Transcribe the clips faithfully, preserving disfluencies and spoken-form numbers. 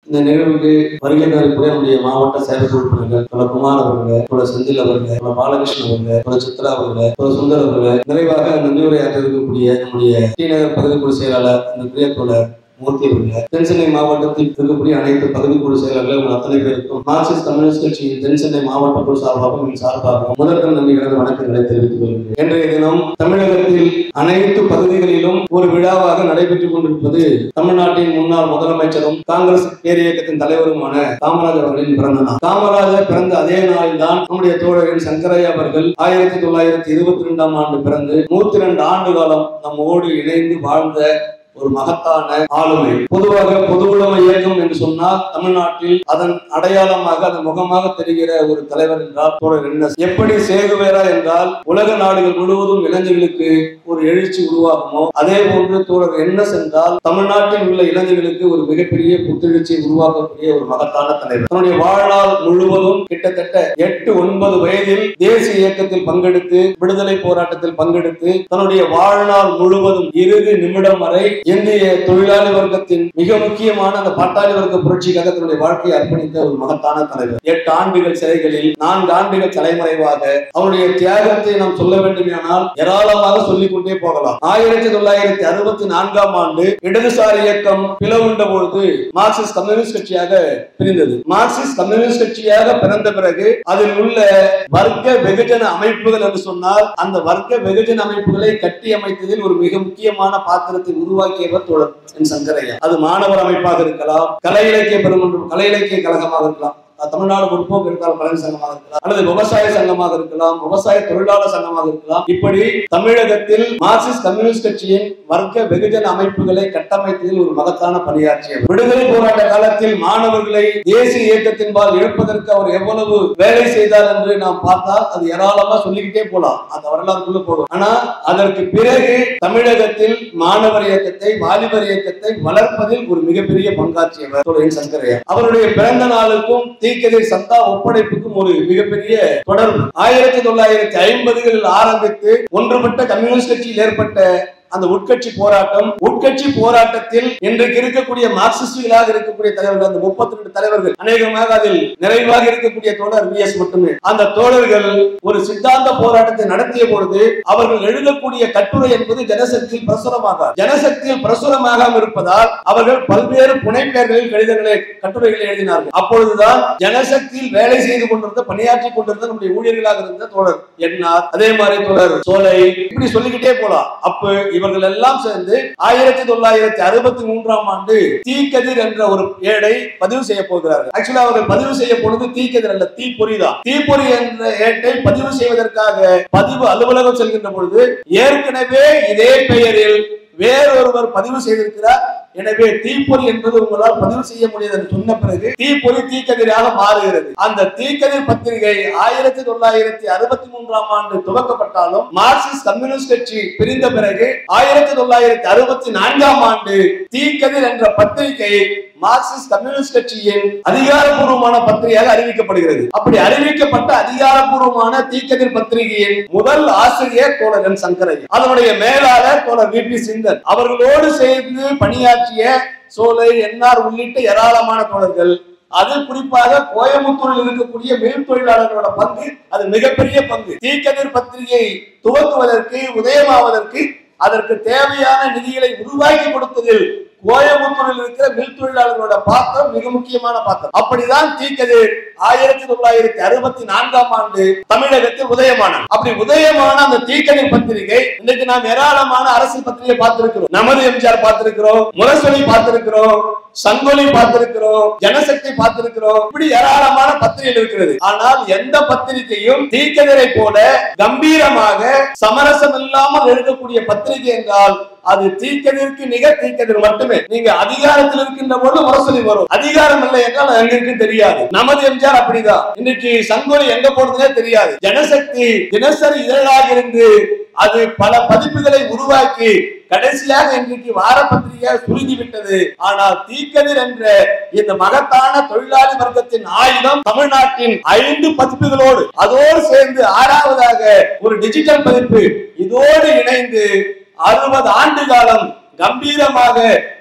இந்த நிகழ்வுக்கு வருகை தரக்கூடிய நம்முடைய மாவட்ட செயல் உறுப்பினர்கள் பல குமார் அவர்கள், பல செந்தில் அவர்கள், பல பாலகிருஷ்ணன் அவர்கள், பல சித்ரா அவர்கள், பல சுந்தர் அவர்கள், நிறைவாக நன்றி உரையாற்ற இருக்கக்கூடிய நம்முடைய டி நகர் பகுதிக்குழு செயலாளர் அந்த பிரியத்தோழர் மூர்த்தி அவர்கள், தென்சென்னை மாவட்டத்தில் இருக்கக்கூடிய அனைத்து பகுதிக்குழு செயலாளர்கள் உங்கள் அத்தனை பேருக்கும் மார்க்சிஸ்ட் கம்யூனிஸ்ட் கட்சியின் தென்சென்னை மாவட்ட குழு சார்பாகவும் சார்பாகவும் முதற்கண் நன்றி கலந்த வணக்கங்களை தெரிவித்துக் கொள்கிறேன். இன்றைய தினம் தமிழகத்தில் அனைத்து பகுதிகளிலும் ஒரு விழாவாக நடைபெற்றுக் கொண்டிருப்பது தமிழ்நாட்டின் முன்னாள் முதலமைச்சரும் காங்கிரஸ் பேரியக்கத்தின் தலைவருமான காமராஜர் அவர்களின் பிறந்த நாள். காமராஜர் பிறந்த அதே நாளில் தான் நம்முடைய தோழரின் சங்கரையா அவர்கள் ஆயிரத்தி தொள்ளாயிரத்தி இருபத்தி இரண்டாம் ஆண்டு பிறந்து நூத்தி இரண்டு ஆண்டு காலம் நம்மோடு இணைந்து வாழ்ந்த ஒரு மகத்தான ஆளுமை. பொதுவாக பொது உடைமை இயக்கம் என்று சொன்னால் தமிழ்நாட்டில் அதன் அடையாளமாக அதன் முகமாக தெரிகிற ஒரு தலைவர் என்றால் தோழர் என்எஸ். எப்படி சேகுவேரா என்றால் உலக நாடுகள் முழுவதும் இளைஞர்களுக்கு ஒரு எழுச்சி உருவாகுமோ அதே போன்று தோழர் என்எஸ் என்றால் தமிழ்நாட்டில் உள்ள இளைஞர்களுக்கு ஒரு மிகப்பெரிய புத்துணர்ச்சியை உருவாக்கக்கூடிய ஒரு மகத்தான தலைவர். தன்னுடைய வாழ்நாள் முழுவதும் கிட்டத்தட்ட எட்டு ஒன்பது வயதில் தேசிய இயக்கத்தில் பங்கெடுத்து விடுதலை போராட்டத்தில் பங்கெடுத்து தன்னுடைய வாழ்நாள் முழுவதும் இறுதி நிமிடம் வரை இந்திய தொழிலாளி வர்க்கத்தின் மிக முக்கியமான அந்த பாட்டாளி வர்க்க புரட்சிக்காக தன்னுடைய வாழ்க்கையை அர்ப்பணித்த ஒரு மகத்தான தலைவர். எட்டு ஆண்டுகள் சிறைகளில் நான்கு ஆண்டுகள் தலைமறைவாக அவருடைய தியாகத்தை நாம் சொல்ல வேண்டுமானால் ஏராளமாக சொல்லிக் கொண்டே போகலாம். ஆயிரத்தி தொள்ளாயிரத்தி அறுபத்தி நான்காம் ஆண்டு இடதுசாரி இயக்கம் பிளவுண்ட பொழுது மார்க்சிஸ்ட் கம்யூனிஸ்ட் கட்சியாக பிரிந்தது. மார்க்சிஸ்ட் கம்யூனிஸ்ட் கட்சியாக பிறந்த பிறகு அதில் உள்ள வர்க்க வெகுஜன அமைப்புகள் என்று சொன்னால் அந்த வர்க்க வெகுஜன அமைப்புகளை கட்டி அமைத்ததில் ஒரு மிக முக்கியமான பாத்திரத்தை உருவாக்கி சங்கரையா. அது மாணவர் அமைப்பாக இருக்கலாம், கலை இலக்கிய பெருமன்றம், கலை இலக்கிய கழகமாக இருக்கலாம், தமிழ்நாடு முற்போக்கு இருக்கால் கலைஞர் சங்கமாக இருக்கலாம், அல்லது விவசாய சங்கமாக இருக்கலாம், விவசாய தொழிலாளர் சங்கமாக இருக்கலாம். இப்படி தமிழகத்தில் மார்க்சிஸ்ட் கம்யூனிஸ்ட் கட்சியின் வர்க்க வெகுஜன அமைப்புகளை கட்டமைத்ததில் ஒரு மகத்தான பணியாற்றியவர். விடுதலை போராட்ட காலத்தில் மாணவர்களை தேசிய இயக்கத்தின்பால் இழப்பதற்கு அவர் எவ்வளவு வேலை செய்தார் என்று நாம் பார்த்தால் அது ஏராளமா சொல்லிக்கிட்டே போலாம், அந்த வரலாறுக்குள்ள போகும். ஆனா அதற்கு பிறகு தமிழகத்தில் மாணவர் இயக்கத்தை வாலிபர் இயக்கத்தை வளர்ப்பதில் ஒரு மிகப்பெரிய பங்காற்றியவர் சங்கரையா. அவருடைய பிறந்த நாளுக்கும் தீக்கதிர் சந்தா ஒப்படைப்புக்கும் ஒரு மிகப்பெரிய தொடர்பு. ஆயிரத்தி தொள்ளாயிரத்தி ஐம்பதுகளில் ஆரம்பித்து ஒன்றுபட்ட கம்யூனிஸ்ட் கட்சியில் ஏற்பட்ட அந்த உட்கட்சி போராட்டம், உட்கட்சி போராட்டத்தில் இன்றைக்கு இருக்கக்கூடிய மார்க்சிஸ்டுகளாக இருக்கக்கூடிய தலைவர்கள், அந்த முப்பத்தி ரெண்டு தலைவர்கள் அநேகமாக அதில் நிறைவாக இருக்கக்கூடிய தோழர் வி எஸ் மட்டுமே. அந்த தோழர்கள் ஒரு சித்தாந்த போராட்டத்தை நடத்திய பொழுது அவர்கள் எழுதக்கூடிய கட்டுரை என்பது ஜனசக்தியில் பிரசுரமாக ஜனசக்தியில் பிரசுரமாக இருப்பதால் அவர்கள் பல்வேறு புனைப்பெயர்களில் கடிதங்களை கட்டுரைகளை எழுதினார்கள். அப்பொழுதுதான் ஜனசக்தியில் வேலை செய்து கொண்டிருந்த பணியாற்றி கொண்டிருந்த நம்முடைய ஊழியர்களாக இருந்த தோழர் என்ஆர், அதே மாதிரி தோழர் சோலை, இப்படி சொல்லிக்கிட்டே போலாம். அப்ப இவர்கள் எல்லாம் சேர்ந்து ஆயிரத்தி தொள்ளாயிரத்தி அறுபத்தி மூன்றாம் ஆண்டு தீக்கதிர் என்ற ஒரு ஏடை பதிவு செய்ய போகிறார்கள். ஆக்சுவலா அவர்கள் பதிவு செய்ய போனது தீக்கதிர் அல்ல, தீப்பொறி தான். தீப்பொறி என்ற ஏட்டை பதிவு செய்வதற்காக பதிவு அலுவலகம் செல்கின்ற பொழுது ஏற்கனவே இதே பெயரில் வேறொருவர் பதிவு செய்திருக்கிறார். எனவே தீப்பொறி என்பது உங்களால் பதிவு செய்ய முடியாது என்று சொன்ன பிறகு தீப்பொறி தீக்கதிராக மாறுகிறது. அந்த தீக்கதிர் பத்திரிகை ஆயிரத்தி தொள்ளாயிரத்தி அறுபத்தி மூன்றாம் ஆண்டு துவக்கப்பட்டாலும் மார்க்சிஸ்ட் கம்யூனிஸ்ட் கட்சி பிரிந்த பிறகு ஆயிரத்தி தொள்ளாயிரத்தி அறுபத்தி நான்காம் ஆண்டு தீக்கதிர் என்ற பத்திரிகை மார்க்சிஸ்ட் கம்யூனிஸ்ட் கட்சியின் அதிகாரப்பூர்வமான பத்திரிகையாக அறிவிக்கப்படுகிறது. அப்படி அறிவிக்கப்பட்ட அதிகாரப்பூர்வமான தீக்கதிர் பத்திரிகையின் முதல் ஆசிரியர் தோழர் என் சங்கரையா, அதனுடைய மேலாளர் தோழர் வி பி சிந்தன், அவர்களோடு சேர்ந்து பணியாற்றிய சோலை, என்ஆர் உள்ளிட்ட ஏராளமான தோழர்கள். அது குறிப்பாக கோயம்புத்தூரில் இருக்கக்கூடிய மில் தொழிலாளர்களோட பங்கு அது மிகப்பெரிய பங்கு. தீக்கதிர் பத்திரிகை துவக்குவதற்கு, உதயமாவதற்கு அதற்கு தேவையான நிதிகளை உருவாக்கி கொடுத்ததில் கோயம்புத்தூரில் இருக்கிற மில் தொழிலாளர்களோட பாத்திரம் மிக முக்கியமான பாத்திரம். அப்படிதான் தீக்கதிர் ஆயிரத்தி தொள்ளாயிரத்தி அறுபத்தி நான்காம் ஆண்டு தமிழகத்தில் உதயமான அப்படி உதயமான அந்த தீக்கதிர் பத்திரிகை இன்றைக்கு நாம் ஏராளமான அரசியல் பத்திரிகை பார்த்திருக்கிறோம். நமது எம்ஜிஆர் பார்த்திருக்கிறோம், முரசொலி பார்த்திருக்கிறோம், சங்கொலி பார்த்திருக்கிறோம், ஜனசக்தி பார்த்திருக்கிறோம், இப்படி ஏராளமான பத்திரிகை இருக்கிறது. ஆனால் எந்த பத்திரிகையும் தீக்கதிரை போல கம்பீரமாக சமரசம் இல்லாமல் எழுதக்கூடிய பத்திரிகை என்றால் அது தீக்கதிற்கு நிகர் தீக்கதிர் மட்டுமே. நீங்க அதிகாரத்தில் இருக்கின்ற போது முரசொலி வரும், அதிகாரம் இல்லை என்றால் எங்க இருக்கு தெரியாது. நமது எம்ஜிஆர் அப்படிதான். இன்னைக்கு சங்கொலி எங்க போறதுனே தெரியாது. ஜனசக்தி தினசரி இதழாக இருந்து அது பல பதிப்புகளை உருவாக்கி கடைசியாக இன்றைக்கு வார பத்திரிகை சுருங்கி விட்டது. ஆனால் தீக்கதிர் என்ற இந்த மகத்தான தொழிலாளி வர்க்கத்தின் ஆயுதம் தமிழ்நாட்டின் ஐந்து பதிப்புகளோடு அதோடு சேர்ந்து ஆறாவதாக ஒரு டிஜிட்டல் பதிப்பு இதோடு இணைந்து அறுபது ஆண்டு காலம் கம்பீரமாக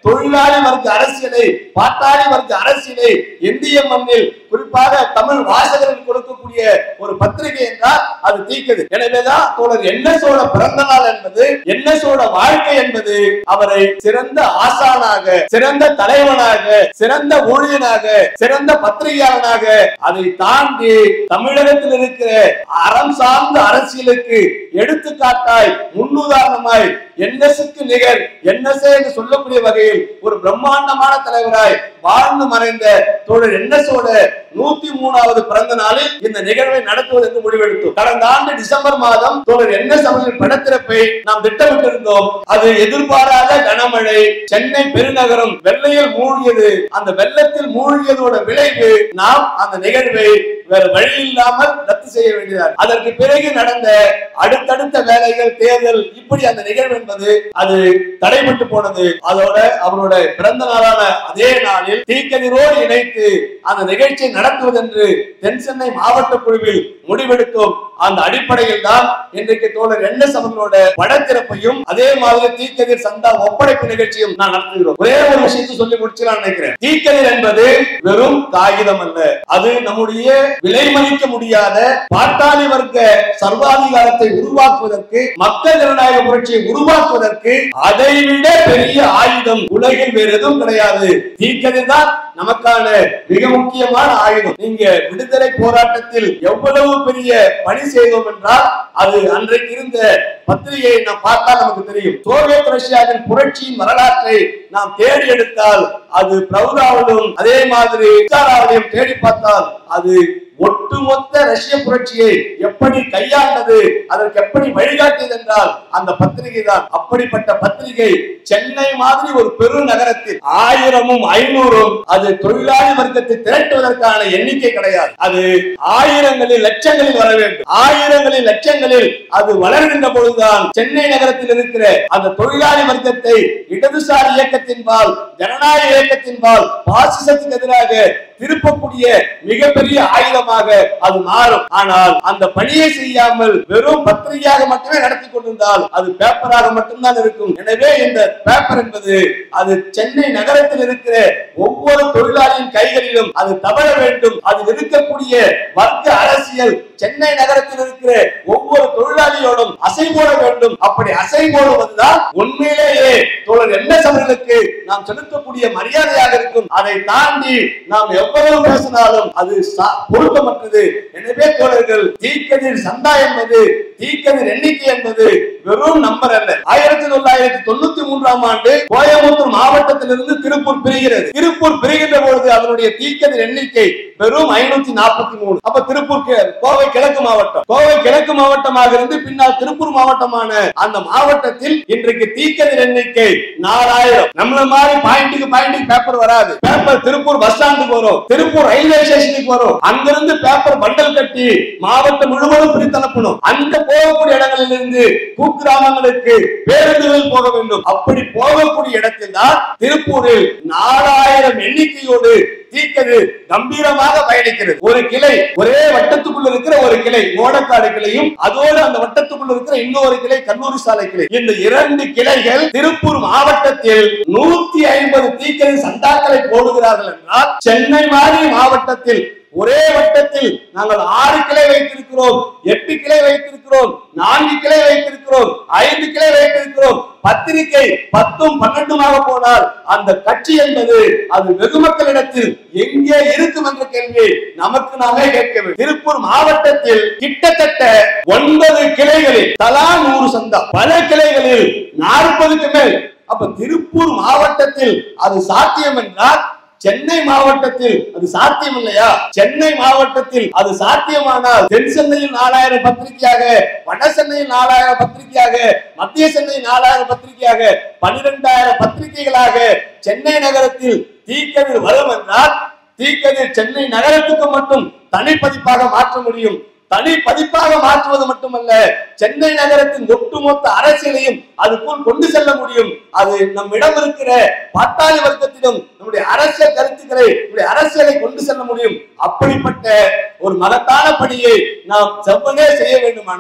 தொழிலாளி வர்க்க அரசியலை, பாட்டாளி வர்க்க அரசியலை இந்திய மண்ணில் குறிப்பாக தமிழ் வாசகர்கள் கொடுக்கக்கூடிய ஒரு பத்திரிகை என்றால் அது தீக்கதிர். எனவேதான் தோழர் என்எஸோட பிறந்த நாள் என்பது, என்எஸோட வாழ்க்கை என்பது அவரை சிறந்த ஆசானாக, சிறந்த தலைவனாக, சிறந்த ஊழியனாக, சிறந்த பத்திரிகையாளனாக, அதை தாண்டி தமிழகத்தில் இருக்கிற அறம் சார்ந்த அரசியலுக்கு எடுத்துக்காட்டாய், முன்னுதாரணமாய், என்எஸ்க்கு நிகர் என்எஸ் என்று சொல்லக்கூடிய வகையில் ஒரு பிரம்மாண்டமான தலைவராய் வாழ்ந்து மறைந்த தோழர் என்எஸோட நூத்தி மூணாவது பிறந்த நாளில் இந்த நிகழ்வை நடத்துவது என்று முடிவெடுத்தோம். கடந்த ஆண்டு டிசம்பர் மாதம் தோழர் என்எஸ் அவர்களின் படத்திறப்பை நாம் திட்டமிட்டிருந்தோம். அது எதிர்பாராத கனமழை, சென்னை பெருநகரம் வெள்ளையில் மூழ்கியது. அந்த வெள்ளத்தில் மூழ்கியதோட விளைவு நாம் அந்த நிகழ்வை வேற வழி இல்லாமல் ரத்து செய்ய வேண்டியது. அதற்கு பிறகு நடந்த அடுத்தடுத்த வேலைகள், தேர்தல், இப்படி அந்த நிகழ்வு என்பது அது தடைபட்டு போனது. அதோட அவரோட பிறந்த நாளான அதே நாளில் தீக்கதிரோடு இணைத்து அந்த நிகழ்ச்சியை நடத்துவது என்று தென் சென்னை மாவட்ட குழுவில் முடிவெடுத்தோம். அந்த அடிப்படையில் தான் இன்றைக்கு தோழர் என்எஸ் அவர்களோட படத்திறப்பையும் அதே மாதிரி தீக்கதிர் சந்தா ஒப்படைப்பு நிகழ்ச்சியும் நான் நடத்துகிறோம். ஒரே ஒரு விஷயத்தை சொல்லி முடிச்சுலாம் நினைக்கிறேன். தீக்கதிர் என்பது வெறும் காகிதம் அல்ல, அது நம்முடைய விலை மதிக்க முடியாத பாட்டாளி வர்க்க சர்வாதிகாரத்தை உருவாக்குவதற்கு, மக்கள் ஜனநாயக புரட்சியை உருவாக்குவதற்கு அதைவிட பெரிய ஆயுதம் உலகில் வேறு எதுவும் கிடையாது. தீக்கதிர் தான் நமக்கான மிக முக்கியமான ஆயுதம். நீங்க விடுதலை போராட்டத்தில் எவ்வளவு பெரிய பணி செய்தோம் என்றால் அது அன்றைக்கு இருந்த பத்திரிகையை நாம் பார்த்தால் நமக்கு தெரியும். சோவியத் ரஷ்யாவின் புரட்சியின் வரலாற்றை நாம் தேடி எடுத்தால் அது பிரவுதாவிலும் அதே மாதிரி தேடி பார்த்தால் அது ஒட்டுமொத்த ரஷ்ய புரட்சியை எப்படி கையாண்டது, அதற்கு எப்படி வழிகாட்டியது என்றால் அந்த பத்திரிகை தான். அப்படிப்பட்ட பத்திரிகை சென்னை மாதிரி ஒரு பெரு நகரத்தில் ஆயிரமும் ஐநூறும் அது தொழிலாளி வர்க்கத்தை திரட்டுவதற்கான எண்ணிக்கை கிடையாது. அது ஆயிரங்களில் லட்சங்களில் வர வேண்டும். ஆயிரங்களில் லட்சங்களில் அது வளர்கின்ற பொழுதுதான் சென்னை நகரத்தில் இருக்கிற அந்த தொழிலாளி வர்க்கத்தை இடதுசாரி இயக்கத்தின்பால், ஜனநாயக இயக்கத்தின்பால், பாசிசத்துக்கு எதிராக திருப்பக்கூடிய மிகப்பெரிய ஆயுதமாக அது மாறும். ஆனால் அந்த பணியை செய்யாமல் வெறும் பத்திரிகையாக மட்டுமே நடத்தி கொண்டிருந்தால் அது பேப்பராக மட்டும்தான் இருக்கும். எனவே இந்த பேப்பர் என்பது அது சென்னை நகரத்தில் இருக்கிற ஒவ்வொரு தொழிலாளியின் கைகளிலும் அது தவழ வேண்டும். அது இருக்கக்கூடிய வர்க்க அரசியல் சென்னை நகரத்தில் இருக்கிற ஒவ்வொரு தொழிலாளியோடும் அசை போட வேண்டும். அப்படி அசை போடுவதுதான் உண்மையிலேயே தோழர் என்எஸ் அவர்களுக்கு நாம் செலுத்தக்கூடிய மரியாதையாக இருக்கும். அதை தாண்டி நாம் எவ்வளவு பேசினாலும் அது பொருத்தமற்றது. எனவே தோழர்கள், தீக்கதிர் சந்தா என்பது, தீக்கதிர் எண்ணிக்கை என்பது வெறும் நம்பர் அல்ல. ஆயிரத்தி தொள்ளாயிரத்தி தொண்ணூத்தி மூன்றாம் ஆண்டு கோயம்புத்தூர் மாவட்டத்திலிருந்து திருப்பூர் பிரிகிறது. திருப்பூர் பிரிகின்ற பொழுது அதனுடைய தீக்கதிர் எண்ணிக்கை வெறும் ஐநூத்தி நாற்பத்தி மூணு. அப்ப திருப்பூர் கோவை கிழக்கு மாவட்டம், கோவை கிழக்கு மாவட்டமாக இருந்து பின்னால் திருப்பூர் மாவட்டமான அந்த மாவட்டத்தில் இன்றைக்கு தீக்கதிர் எண்ணிக்கை நாலாயிரம். நம்மள மாதிரி பாயிண்ட்டுக்கு பாயிண்ட்டுக்கு பேப்பர் வராது. பேப்பர் திருப்பூர் பஸ் ஸ்டாண்டுக்கு வரும், திருப்பூர் ரயில்வே ஸ்டேஷனுக்கு வரும். அங்கிருந்து பேப்பர் பண்டல் கட்டி மாவட்டம் முழுவதும் பிரித்து அனுப்பணும். அந்த போகக்கூடிய இடங்களில் இருந்து குக்கிராமங்களுக்கு பேருந்துகள் போக வேண்டும். அப்படி போகக்கூடிய இடத்தில் தான் திருப்பூரில் நாலாயிரம் எண்ணிக்கையோடு தீக்கதிர் கம்பீரமாக பயணிக்கிறது. ஒரு கிளை, ஒரே வட்டத்துக்குள்ள இருக்கிற ஒரு கிளை மோடக்காடு கிளையும், அதோடு அந்த வட்டத்துக்குள்ள இருக்கிற இன்னொரு கிளை கல்லூரி சாலை கிளை. இந்த இரண்டு கிளைகள் திருப்பூர் மாவட்டத்தில் நூத்தி ஐம்பது தீக்கதிர் சந்தாக்களை போடுகிறார்கள் என்றால் சென்னை மாதிரி மாவட்டத்தில் ஒரே வட்டத்தில் நாங்கள் ஆறு கிளை வைத்திருக்கிறோம், எட்டு கிளை வைத்திருக்கிறோம், நான்கு கிளை வைத்திருக்கிறோம், ஐந்து கிளை வைத்திருக்கிறோம். பத்திரிகை பத்தும் பன்னெண்டுமாக போனால் அந்த கட்சி என்பது அது வெகுமக்களிடத்தில் எங்கே இருக்கும் என்ற கேள்வி நமக்கு நாமே கேட்க வேண்டும். திருப்பூர் மாவட்டத்தில் கிட்டத்தட்ட ஒன்பது கிளைகளில் தலா நூறு சந்தா, பல கிளைகளில் நாற்பதுக்கு மேல். அப்ப திருப்பூர் மாவட்டத்தில் அது சாத்தியம் என்றால் சென்னை மாவட்டத்தில் அது சாத்தியம் இல்லையா? சென்னை மாவட்டத்தில் அது சாத்தியமானால் தென் சென்னையில் நாலாயிரம் பத்திரிகையாக, வட சென்னையில் நாலாயிரம் பத்திரிகையாக, மத்திய சென்னையில் நாலாயிரம் பத்திரிகையாக, பனிரெண்டாயிரம் பத்திரிகைகளாக சென்னை நகரத்தில் தீக்கதிர் வரும் என்றால் தீக்கதிர் சென்னை நகரத்துக்கு மட்டும் தனிப்பதிப்பாக மாற்ற முடியும். தனி பதிப்பாக மாற்றுவது மட்டுமல்ல, சென்னை நகரத்தின் ஒட்டுமொத்த அரசியலையும் அதுக்குள் கொண்டு செல்ல முடியும். அது நம்மிடம் இருக்கிற பாட்டாளி வர்க்கத்திடம் நம்முடைய அரசியல் கருத்துக்களை, நம்முடைய அரசியலை கொண்டு செல்ல முடியும். அப்படிப்பட்ட ஒரு மகத்தான பணியை நாம் செவ்வனே செய்ய வேண்டுமானால்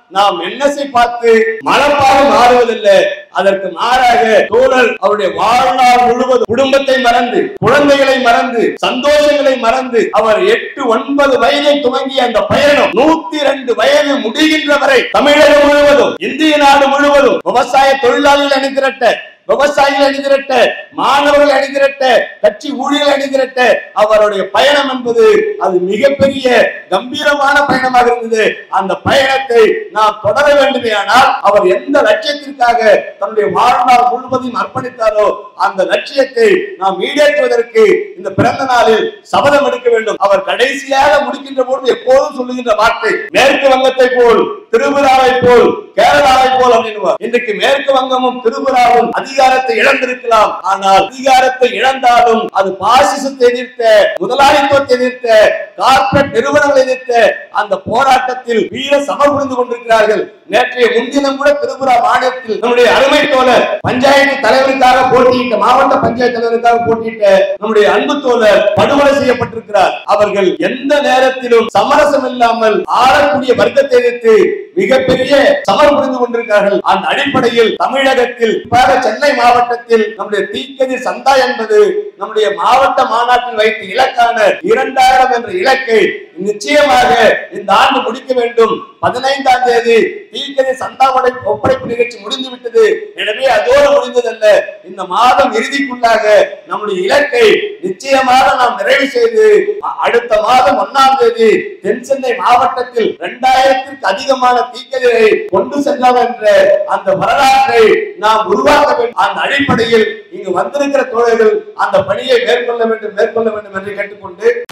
நாம் என்எஸ்ஐ பார்த்து மனப்பாக மாறுவதில்லை. அதற்கு மாறாக தோழர் அவருடைய வாழ்நாள் முழுவதும் குடும்பத்தை மறந்து, குழந்தைகளை மறந்து, சந்தோஷங்களை மறந்து, அவர் எட்டு ஒன்பது வயதை துவங்கிய அந்த பயணம் நூத்தி ரெண்டு வயது முடிகின்ற வரை தமிழகம் முழுவதும், இந்திய நாடு முழுவதும் விவசாய தொழிலாளர்கள் அணிதிரட்ட, விவசாயிகள் அணிதிரட்ட, மாணவர்கள் அணிதிரட்ட, கட்சி ஊழியர்கள் அணிதிரட்ட அவருடைய பயணம் என்பது அது மிகப்பெரிய கம்பீரமான பயணமாக இருந்தது. அந்த பயணத்தை நாம் தொடர வேண்டுமே ஆனால் அவர் எந்த லட்சியத்திற்காக தன்னுடைய வாழ்நாள் முழுவதையும் அர்ப்பணித்தாரோ அந்த லட்சியத்தை நாம் ஈடேற்றுவதற்கு இந்த பிறந்த நாளில் சபதம் எடுக்க வேண்டும். அவர் கடைசியாக முடிக்கின்ற போது எப்போதும் சொல்லுகின்ற வார்த்தை மேற்கு வங்கத்தை போல், திரிபுராவை போல், கேரளாவை போல் அப்படின்னுவார். இன்றைக்கு மேற்கு வங்கமும் திரிபுராவும் அதிகாரத்தை இழந்திருக்கலாம். ஆனால் அதிகாரத்தை இழந்தாலும் அது பாசிசத்தை எதிர்த்த, முதலாளித்துவத்தை எதிர்த்த, கார்ப்பரேட் நிறுவனங்களை எதிர்த்த அந்த போராட்டத்தில் வீர சமர் புரிந்து கொண்டிருக்கிறார்கள். நேற்றைய முன்தினம் கூட திரிபுரா மாநிலத்தில் நம்முடைய அருமை தோழர் பஞ்சாயத்து தலைவருக்காக போட்டியிட்ட, மாவட்ட பஞ்சாயத்து தலைவருக்காக போட்டியிட்ட நம்முடைய அன்பு தோழர் படுகொலை செய்யப்பட்டிருக்கிறார். அவர்கள் எந்த நேரத்திலும் சமரசம் இல்லாமல் ஆளக்கூடிய வர்க்கத்தை எதிர்த்து மிகப்பெரிய சமர் புரிந்து கொண்டிருக்கிறார்கள். அந்த அடிப்படையில் தமிழகத்தில் சென்னை மாவட்டத்தில் நம்முடைய தீக்கதிர் சந்தா என்பது நம்முடைய மாவட்ட மாநாட்டில் வைத்து இலக்கான இரண்டாயிரம் என்ற இலக்கை நிச்சயமாக இந்த ஆண்டு முடிக்க வேண்டும். பதினைந்தாம் தேதி தீக்கதிர் சந்தாவுடைய ஒப்படைப்பு நிகழ்ச்சி முடிந்து விட்டது. எனவே அதோடு முடிந்ததல்ல, இந்த மாதம் இறுதிக்குள்ளாக நம்முடைய இலக்கை நிச்சயமாக நாம் நிறைவு செய்து அடுத்த மாதம் ஒன்னாம் தேதி தென் சென்னை மாவட்டத்தில் இரண்டாயிரத்திற்கு அதிகமான தீக்கதிரை கொண்டு சென்றோம் என்ற அந்த வரலாற்றை நாம் உருவாக்க வேண்டும். அந்த அடிப்படையில் இங்கு வந்திருக்கிற தோழர்கள் அந்த பணியை மேற்கொள்ள வேண்டும் மேற்கொள்ள வேண்டும் என்று கேட்டுக்கொண்டு